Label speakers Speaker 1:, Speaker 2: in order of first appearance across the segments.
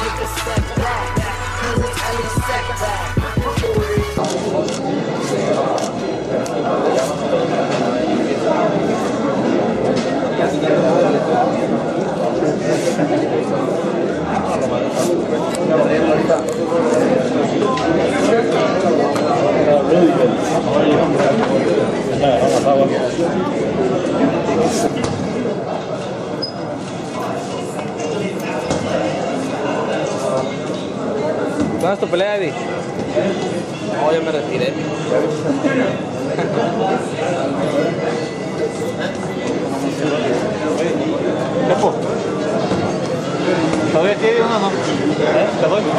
Speaker 1: make a setback. Cause it's only setback.
Speaker 2: Really good.
Speaker 3: ¿Dónde es tu pelea, Eddie? Oh, yo me retiré.
Speaker 2: Pepo, ¿todavía tiene uno no? ¿Te doy?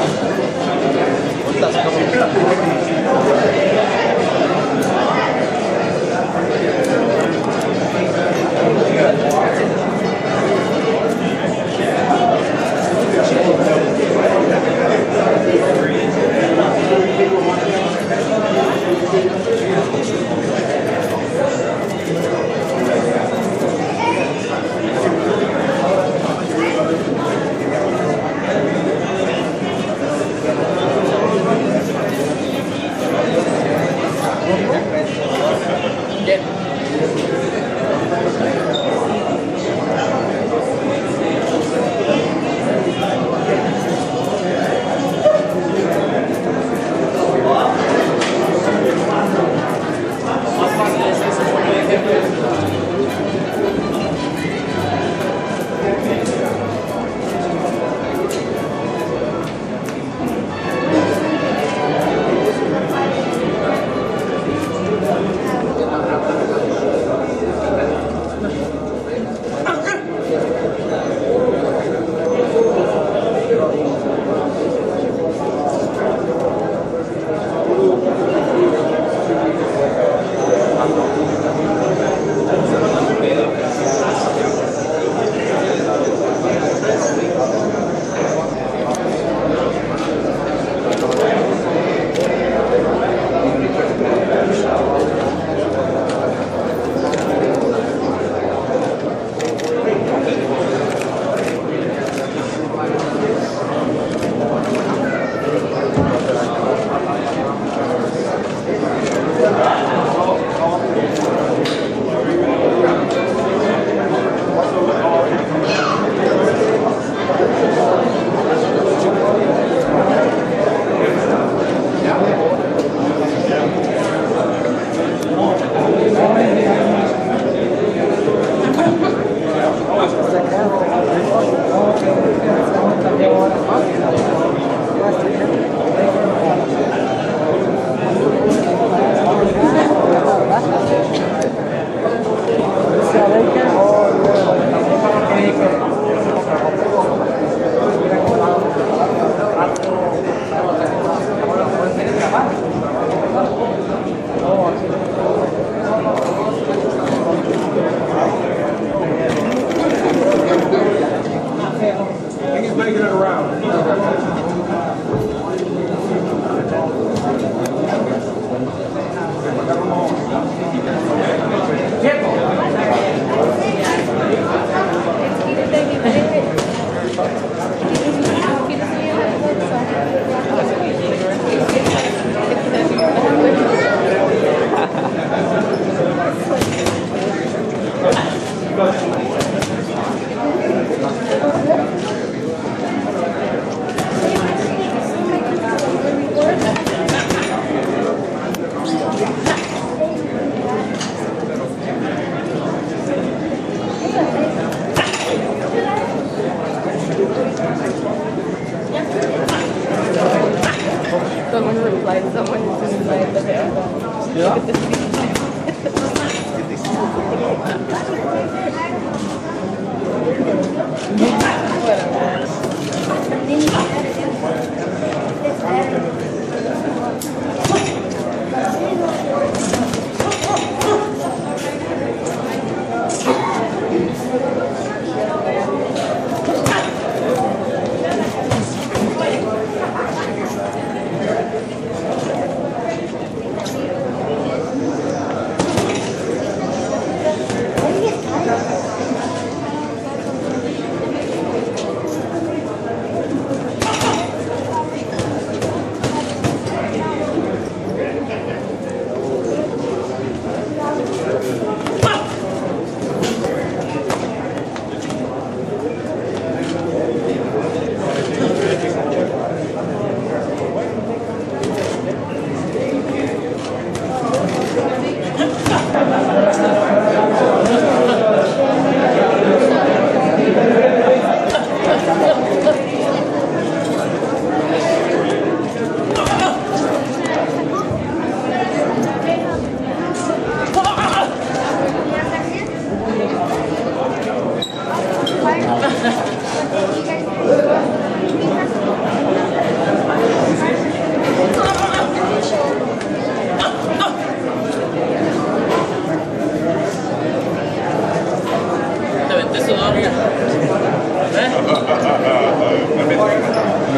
Speaker 4: Someone replied, someone replied the hair.
Speaker 2: Yeah.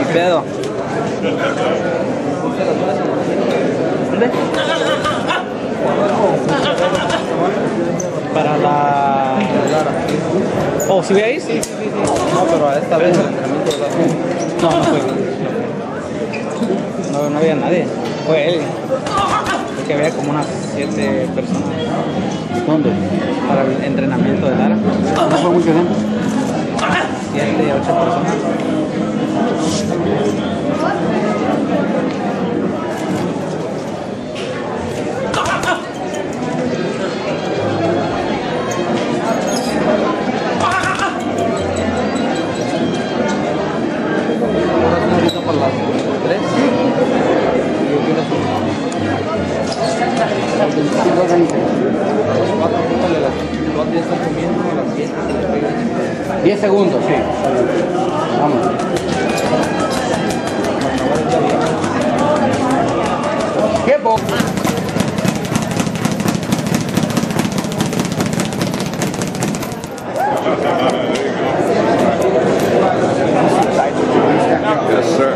Speaker 3: pedo. ¿Dónde? Para la... Oh, ¿sí veis? Sí.
Speaker 2: No, pero esta vez el entrenamiento de la...
Speaker 3: No fue. No había nadie. Fue él. Que había como unas 7 personas.
Speaker 2: ¿Dónde?
Speaker 3: Para el entrenamiento de Lara.
Speaker 2: ¿No fue mucha gente?
Speaker 3: 7, 8 personas.
Speaker 2: Ahorita por las 3. Y yo quiero hacer 4, púntale las 4 ya están comiendo, a las 7 se les pega. 10 segundos, sí. Vamos. ¿Qué poco?
Speaker 5: Yes, sir.